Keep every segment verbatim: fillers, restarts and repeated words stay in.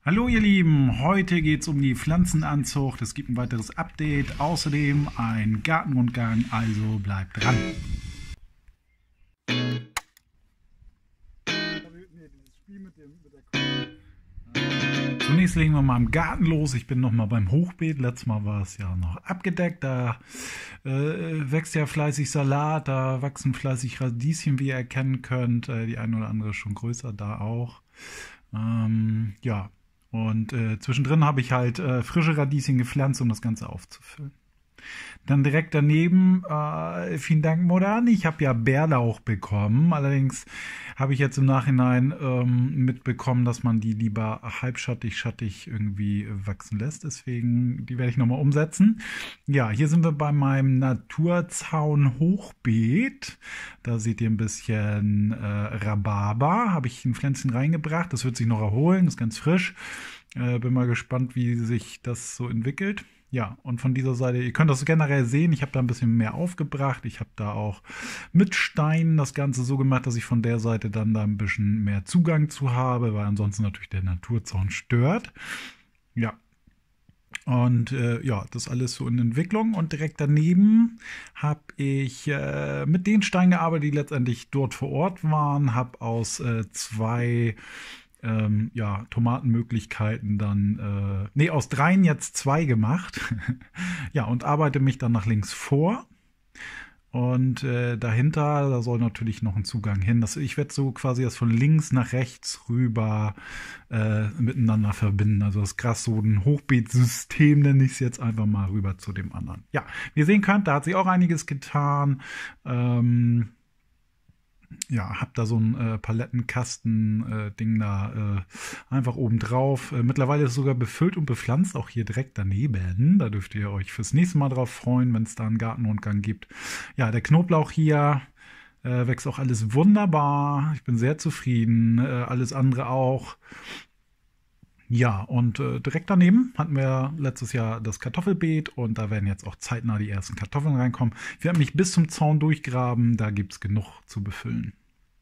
Hallo ihr Lieben, heute geht es um die Pflanzenanzucht. Es gibt ein weiteres Update, außerdem ein Gartenrundgang, also bleibt dran. Zunächst legen wir mal im Garten los. Ich bin noch mal beim Hochbeet. Letztes Mal war es ja noch abgedeckt. Da äh, wächst ja fleißig Salat, da wachsen fleißig Radieschen, wie ihr erkennen könnt. Äh, die eine oder andere ist schon größer, da auch. Ähm, ja. Und äh, zwischendrin habe ich halt äh, frische Radieschen gepflanzt, um das Ganze aufzufüllen. Dann direkt daneben, äh, vielen Dank Modern, ich habe ja Bärlauch bekommen. Allerdings habe ich jetzt im Nachhinein ähm, mitbekommen, dass man die lieber halbschattig, schattig irgendwie wachsen lässt. Deswegen, die werde ich nochmal umsetzen. Ja, hier sind wir bei meinem Naturzaun Hochbeet. Da seht ihr ein bisschen äh, Rhabarber. Habe ich ein Pflänzchen reingebracht. Das wird sich noch erholen, ist ganz frisch. Äh, bin mal gespannt, wie sich das so entwickelt. Ja, und von dieser Seite, ihr könnt das generell sehen, ich habe da ein bisschen mehr aufgebracht. Ich habe da auch mit Steinen das Ganze so gemacht, dass ich von der Seite dann da ein bisschen mehr Zugang zu habe, weil ansonsten natürlich der Naturzaun stört. Ja, und äh, ja, das alles so in Entwicklung. Und direkt daneben habe ich äh, mit den Steinen gearbeitet, die letztendlich dort vor Ort waren, habe aus äh, zwei... Ähm, ja, Tomatenmöglichkeiten dann, äh, nee, aus dreien jetzt zwei gemacht. Ja, und arbeite mich dann nach links vor. Und äh, dahinter, da soll natürlich noch ein Zugang hin. Das, ich werde so quasi das von links nach rechts rüber äh, miteinander verbinden. Also das Grassoden-Hochbeetsystem nenne ich es jetzt einfach mal rüber zu dem anderen. Ja, wie ihr sehen könnt, da hat sich auch einiges getan. Ähm, Ja, hab da so ein äh, Palettenkasten-Ding äh, da äh, einfach oben drauf. Äh, mittlerweile ist es sogar befüllt und bepflanzt, auch hier direkt daneben. Da dürft ihr euch fürs nächste Mal drauf freuen, wenn es da einen Gartenrundgang gibt. Ja, der Knoblauch hier äh, wächst auch alles wunderbar. Ich bin sehr zufrieden. Äh, alles andere auch. Ja, und äh, direkt daneben hatten wir letztes Jahr das Kartoffelbeet und da werden jetzt auch zeitnah die ersten Kartoffeln reinkommen. Ich werde mich bis zum Zaun durchgraben, da gibt es genug zu befüllen.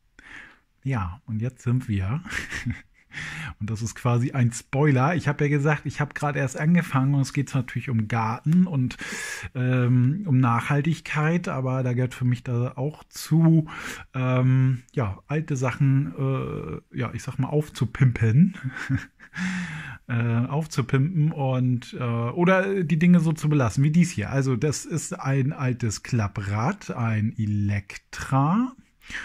Ja, und jetzt sind wir. Und das ist quasi ein Spoiler. Ich habe ja gesagt, ich habe gerade erst angefangen und es geht natürlich um Garten und ähm, um Nachhaltigkeit, aber da gehört für mich da auch zu, ähm, ja, alte Sachen, äh, ja, ich sag mal, aufzupimpen. äh, aufzupimpen und äh, oder die Dinge so zu belassen, wie dies hier. Also das ist ein altes Klapprad, ein Elektra.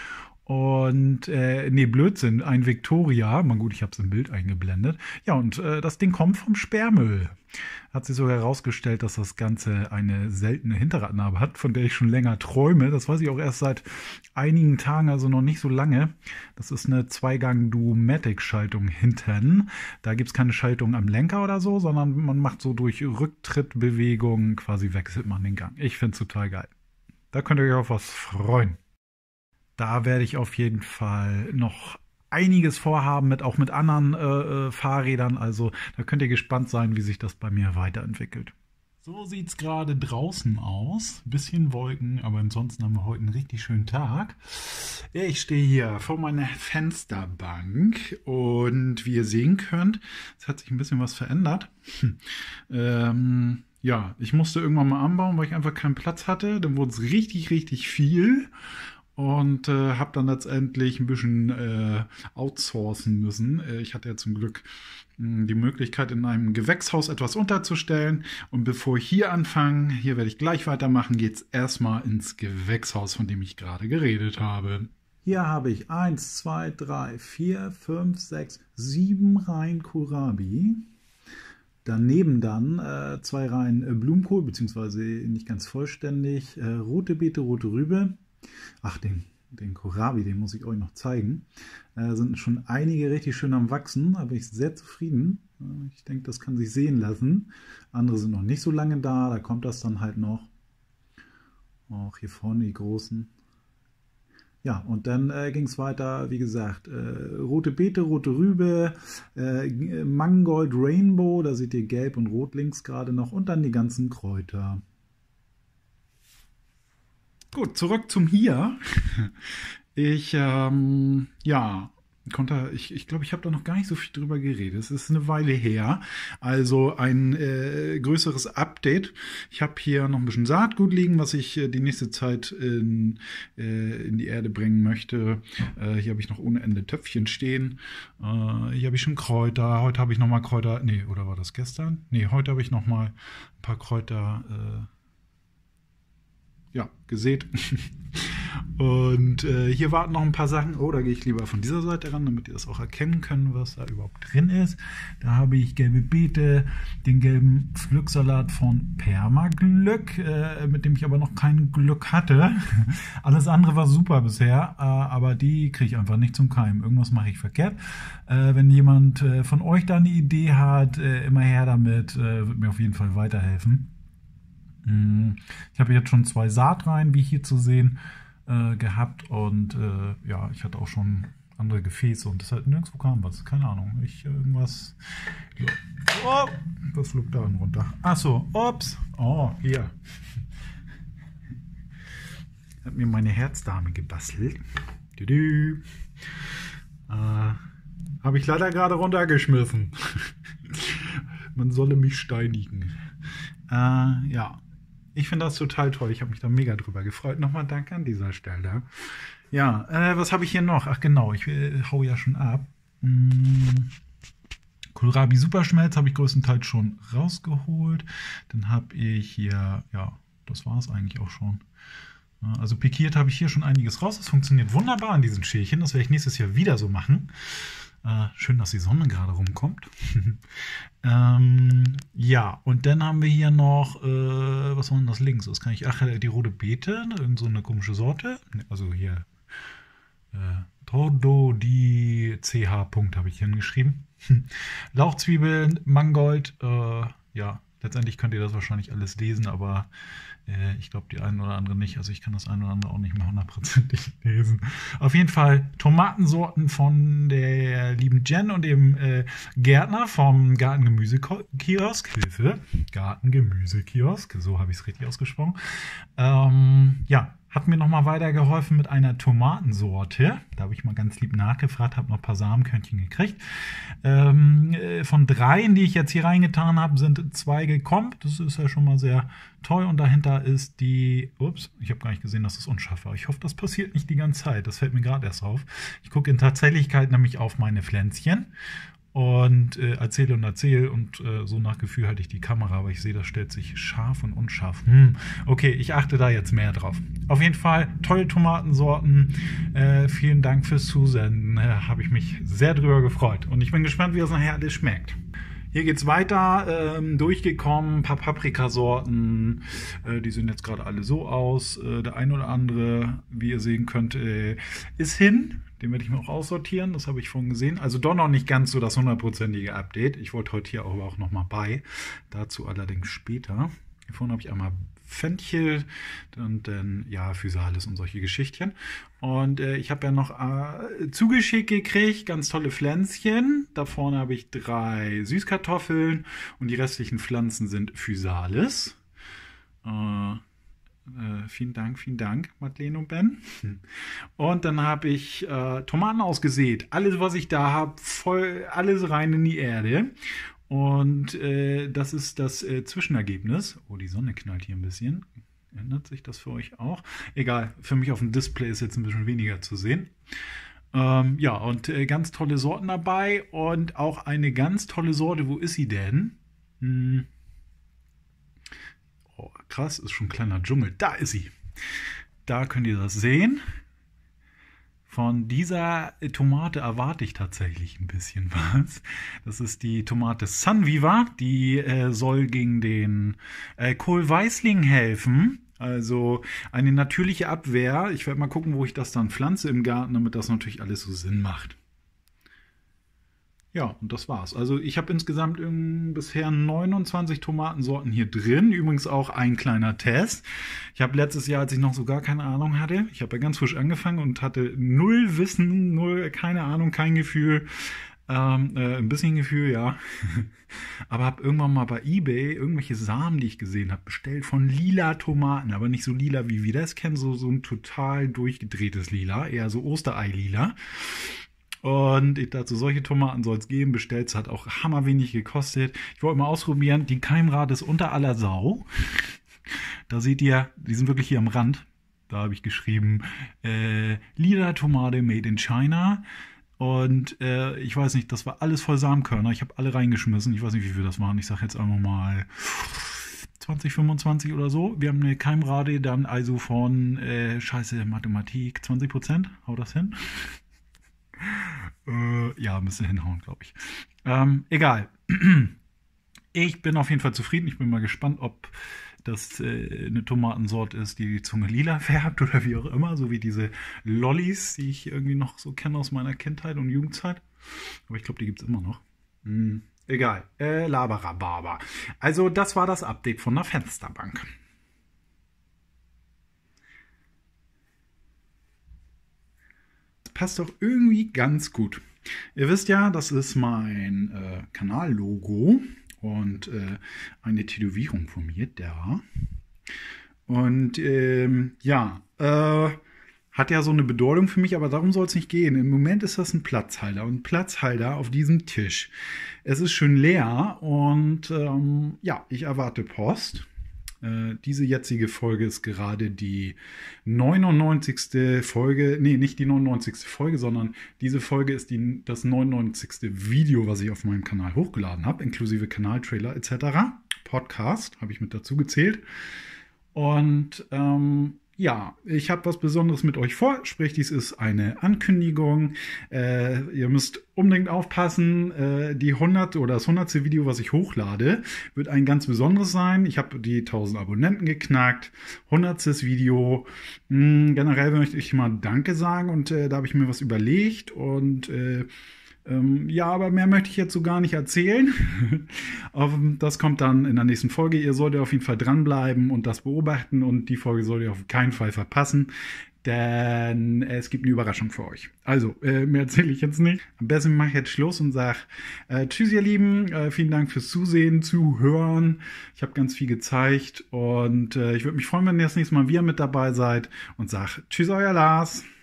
Und, äh, nee, Blödsinn, ein Victoria. Man gut, ich habe es im Bild eingeblendet. Ja, und äh, das Ding kommt vom Sperrmüll. Hat sich sogar herausgestellt, dass das Ganze eine seltene Hinterradnabe hat, von der ich schon länger träume. Das weiß ich auch erst seit einigen Tagen, also noch nicht so lange. Das ist eine Zweigang-Duomatic-Schaltung hinten. Da gibt es keine Schaltung am Lenker oder so, sondern man macht so durch Rücktrittbewegungen quasi wechselt man den Gang. Ich finde es total geil. Da könnt ihr euch auf was freuen. Da werde ich auf jeden Fall noch einiges vorhaben, mit, auch mit anderen äh, Fahrrädern. Also da könnt ihr gespannt sein, wie sich das bei mir weiterentwickelt. So sieht es gerade draußen aus. Bisschen Wolken, aber ansonsten haben wir heute einen richtig schönen Tag. Ich stehe hier vor meiner Fensterbank und wie ihr sehen könnt, es hat sich ein bisschen was verändert. Hm. Ähm, ja, ich musste irgendwann mal anbauen, weil ich einfach keinen Platz hatte. Dann wurde es richtig, richtig viel. Und äh, habe dann letztendlich ein bisschen äh, outsourcen müssen. Äh, ich hatte ja zum Glück mh, die Möglichkeit, in einem Gewächshaus etwas unterzustellen. Und bevor ich hier anfange, hier werde ich gleich weitermachen, geht es erstmal ins Gewächshaus, von dem ich gerade geredet habe. Hier habe ich eins, zwei, drei, vier, fünf, sechs, sieben Reihen Kohlrabi. Daneben dann äh, zwei Reihen äh, Blumenkohl, beziehungsweise nicht ganz vollständig. Äh, rote Beete, rote Rübe. Ach, den, den Kohlrabi, den muss ich euch noch zeigen. Äh, sind schon einige richtig schön am Wachsen, da bin ich sehr zufrieden. Äh, ich denke, das kann sich sehen lassen. Andere sind noch nicht so lange da, da kommt das dann halt noch. Auch hier vorne die großen. Ja, und dann äh, ging es weiter, wie gesagt, äh, rote Beete, rote Rübe, äh, Mangold Rainbow, da seht ihr gelb und rot links gerade noch und dann die ganzen Kräuter. Gut, zurück zum Hier. Ich, ähm, ja, konnte, ich ich, glaube, ich habe da noch gar nicht so viel drüber geredet. Es ist eine Weile her. Also ein äh, größeres Update. Ich habe hier noch ein bisschen Saatgut liegen, was ich äh, die nächste Zeit in, äh, in die Erde bringen möchte. Äh, hier habe ich noch ohne Ende Töpfchen stehen. Äh, hier habe ich schon Kräuter. Heute habe ich noch mal Kräuter. Nee, oder war das gestern? Nee, heute habe ich noch mal ein paar Kräuter äh, ja, gesät. Und äh, hier warten noch ein paar Sachen. Oh, da gehe ich lieber von dieser Seite ran, damit ihr das auch erkennen könnt, was da überhaupt drin ist. Da habe ich gelbe Beete, den gelben Pflücksalat von Permaglück, äh, mit dem ich aber noch kein Glück hatte. Alles andere war super bisher, äh, aber die kriege ich einfach nicht zum Keimen. Irgendwas mache ich verkehrt. Äh, wenn jemand äh, von euch da eine Idee hat, äh, immer her damit, äh, wird mir auf jeden Fall weiterhelfen. Ich habe jetzt schon zwei Saatreihen, wie hier zu sehen, äh, gehabt und äh, ja, ich hatte auch schon andere Gefäße und das halt nirgendwo kam was. Keine Ahnung. Ich irgendwas. Ja. Oh, was flog da runter? Achso, ups. Oh, hier. Hat mir meine Herzdame gebastelt. Äh, habe ich leider gerade runtergeschmissen. Man solle mich steinigen. Äh, ja. Ich finde das total toll. Ich habe mich da mega drüber gefreut. Nochmal danke an dieser Stelle. Ja, äh, was habe ich hier noch? Ach genau, ich äh, hau ja schon ab. Hm. Kohlrabi Superschmelz habe ich größtenteils schon rausgeholt. Dann habe ich hier, ja, das war es eigentlich auch schon. Also pikiert habe ich hier schon einiges raus. Das funktioniert wunderbar an diesen Schälchen. Das werde ich nächstes Jahr wieder so machen. Äh, schön, dass die Sonne gerade rumkommt. ähm, ja, und dann haben wir hier noch, äh, was war denn das links? Das kann ich, ach, die rote Beete, irgend so eine komische Sorte. Also hier, äh, Todo di C H. Punkt habe ich hingeschrieben. Lauchzwiebeln, Mangold, äh, ja, letztendlich könnt ihr das wahrscheinlich alles lesen, aber äh, ich glaube die einen oder andere nicht. Also ich kann das eine oder andere auch nicht mehr hundertprozentig lesen. Auf jeden Fall Tomatensorten von der lieben Jen und dem äh, Gärtner vom Gartengemüsekiosk. Hilfe, Gartengemüsekiosk, so habe ich es richtig ausgesprochen. Ähm, ja, hat mir nochmal weitergeholfen mit einer Tomatensorte. Da habe ich mal ganz lieb nachgefragt, habe noch ein paar Samenkörnchen gekriegt. Ähm, von dreien, die ich jetzt hier reingetan habe, sind zwei gekommen. Das ist ja schon mal sehr toll. Und dahinter ist die, ups, ich habe gar nicht gesehen, dass das unscharf war. Ich hoffe, das passiert nicht die ganze Zeit. Das fällt mir gerade erst auf. Ich gucke in Tatsächlichkeit nämlich auf meine Pflänzchen. Und äh, erzähle und erzähle und äh, so nach Gefühl halte ich die Kamera, aber ich sehe, das stellt sich scharf und unscharf. Hm. Okay, ich achte da jetzt mehr drauf. Auf jeden Fall tolle Tomatensorten. Äh, vielen Dank fürs Zusenden. Äh, Habe ich mich sehr drüber gefreut. Und ich bin gespannt, wie das nachher alles schmeckt. Hier geht's weiter, ähm, durchgekommen, ein paar Paprikasorten, äh, die sehen jetzt gerade alle so aus. Äh, der ein oder andere, wie ihr sehen könnt, äh, ist hin. Den werde ich mir auch aussortieren, das habe ich vorhin gesehen. Also doch noch nicht ganz so das hundertprozentige Update. Ich wollte heute hier aber auch noch mal bei. Dazu allerdings später. Hier vorne habe ich einmal Fenchel und dann, ja, Physalis und solche Geschichtchen. Und äh, ich habe ja noch äh, zugeschickt gekriegt, ganz tolle Pflänzchen. Da vorne habe ich drei Süßkartoffeln und die restlichen Pflanzen sind Physalis. Äh, Äh, vielen Dank, vielen Dank, Madeleine und Ben. Und dann habe ich äh, Tomaten ausgesät. Alles, was ich da habe, voll alles rein in die Erde. Und äh, das ist das äh, Zwischenergebnis. Oh, die Sonne knallt hier ein bisschen. Ändert sich das für euch auch? Egal, für mich auf dem Display ist jetzt ein bisschen weniger zu sehen. Ähm, ja, und äh, ganz tolle Sorten dabei. Und auch eine ganz tolle Sorte. Wo ist sie denn? Hm. Oh, krass, ist schon ein kleiner Dschungel. Da ist sie. Da könnt ihr das sehen. Von dieser Tomate erwarte ich tatsächlich ein bisschen was. Das ist die Tomate Sunviva. Die äh, soll gegen den äh, Kohlweißling helfen. Also eine natürliche Abwehr. Ich werde mal gucken, wo ich das dann pflanze im Garten, damit das natürlich alles so Sinn macht. Ja, und das war's. Also ich habe insgesamt bisher neunundzwanzig Tomatensorten hier drin. Übrigens auch ein kleiner Test. Ich habe letztes Jahr, als ich noch so gar keine Ahnung hatte, ich habe ja ganz frisch angefangen und hatte null Wissen, null, keine Ahnung, kein Gefühl. Ähm, äh, ein bisschen Gefühl, ja. Aber habe irgendwann mal bei eBay irgendwelche Samen, die ich gesehen habe, bestellt von lila Tomaten. Aber nicht so lila, wie wir das kennen, so, so ein total durchgedrehtes Lila, eher so Osterei-Lila. Und ich dachte, solche Tomaten soll es geben. Bestellt, es hat auch hammerwenig gekostet. Ich wollte mal ausprobieren. Die Keimrate ist unter aller Sau. Da seht ihr, die sind wirklich hier am Rand. Da habe ich geschrieben, äh, lila Tomate made in China. Und äh, ich weiß nicht, das war alles voll Samenkörner. Ich habe alle reingeschmissen. Ich weiß nicht, wie viel das waren. Ich sage jetzt einfach mal zwanzig, fünfundzwanzig oder so. Wir haben eine Keimrate dann also von, äh, scheiße, Mathematik, zwanzig Prozent. Haut das hin? Äh, ja, müsste hinhauen, glaube ich. Ähm, egal. Ich bin auf jeden Fall zufrieden. Ich bin mal gespannt, ob das äh, eine Tomatensorte ist, die die Zunge lila färbt oder wie auch immer. So wie diese Lollis, die ich irgendwie noch so kenne aus meiner Kindheit und Jugendzeit. Aber ich glaube, die gibt es immer noch. Hm, egal. Äh, Laberababa. Also das war das Update von der Fensterbank. Passt doch irgendwie ganz gut. Ihr wisst ja, das ist mein äh, Kanallogo und äh, eine Tätowierung von mir da. Und ähm, ja, äh, hat ja so eine Bedeutung für mich, aber darum soll es nicht gehen. Im Moment ist das ein Platzhalter und ein Platzhalter auf diesem Tisch. Es ist schön leer und ähm, ja, ich erwarte Post. Äh, diese jetzige Folge ist gerade die neunundneunzigste Folge, nee, nicht die neunundneunzigste Folge, sondern diese Folge ist die, das neunundneunzigste Video, was ich auf meinem Kanal hochgeladen habe, inklusive Kanaltrailer et cetera. Podcast habe ich mit dazu gezählt. Und ähm, ja, ich habe was Besonderes mit euch vor, sprich, dies ist eine Ankündigung. Äh, ihr müsst unbedingt aufpassen, äh, die hundert oder das hundertste Video, was ich hochlade, wird ein ganz besonderes sein. Ich habe die tausend Abonnenten geknackt, hundertstes Video. Mh, generell möchte ich mal Danke sagen und äh, da habe ich mir was überlegt und äh, ja, aber mehr möchte ich jetzt so gar nicht erzählen. Das kommt dann in der nächsten Folge. Ihr solltet auf jeden Fall dranbleiben und das beobachten und die Folge solltet ihr auf keinen Fall verpassen, denn es gibt eine Überraschung für euch. Also, äh, mehr erzähle ich jetzt nicht. Am besten mache ich jetzt Schluss und sage äh, tschüss, ihr Lieben. Äh, vielen Dank fürs Zusehen, Zuhören. Ich habe ganz viel gezeigt und äh, ich würde mich freuen, wenn ihr das nächste Mal wieder mit dabei seid und sage tschüss, euer Lars.